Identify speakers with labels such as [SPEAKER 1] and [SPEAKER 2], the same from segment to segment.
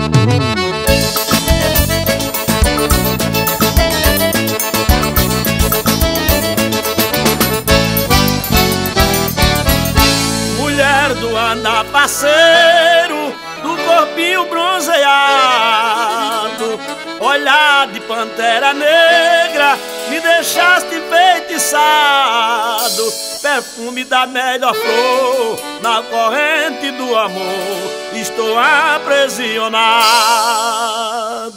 [SPEAKER 1] Mulher do andar parceiro, do corpinho bronzeado, olhar de pantera negra, me deixaste enfeitiçado. Perfume da melhor flor, na corrente do amor, estou aprisionado.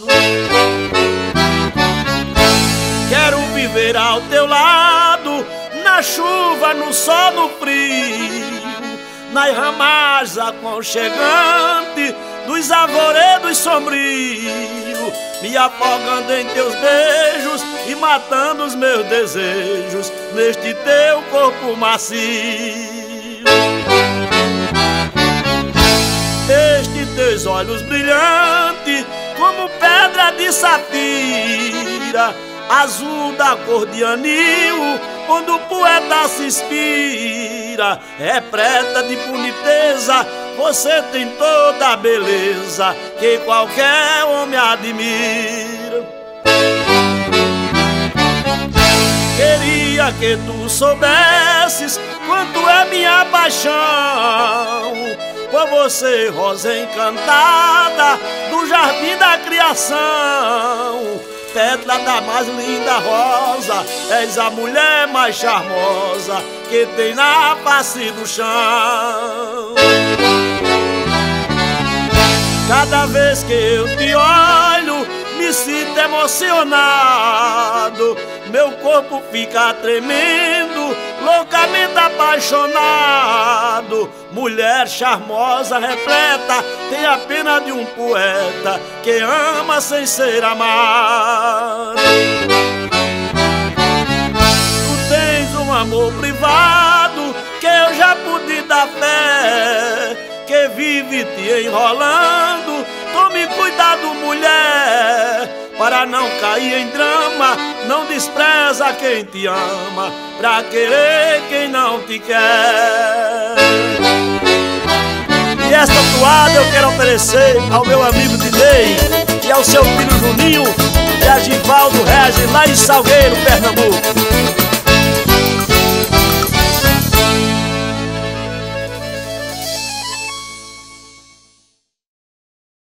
[SPEAKER 1] Quero viver ao teu lado, na chuva, no sol, no frio, nas ramagens aconchegantes dos arvoredos sombrios, me afogando em teus beijos e matando os meus desejos neste teu corpo macio. Estes teus olhos brilhantes como pedra de safira, azul da cor de anil, onde o poeta se inspira. É preta de boniteza, você tem toda a beleza que qualquer homem admira. Queria que tu soubesses quanto é minha paixão por você, rosa encantada do jardim da criação. Pétala da mais linda rosa, és a mulher mais charmosa que tem na face do chão. Cada vez que eu te olho, me sinto emocionado, meu corpo fica tremendo, loucamente apaixonado. Mulher charmosa, repleta, tem a pena de um poeta que ama sem ser amado. Tu tens um amor privado que eu já pude dar fé, que vive te enrolando. Tome cuidado, mulher, para não cair em drama. Não despreza quem te ama pra querer quem não te quer. E esta toada eu quero oferecer ao meu amigo Dinei e ao seu filho Juninho e a Givaldo Regis lá em Salgueiro, Pernambuco.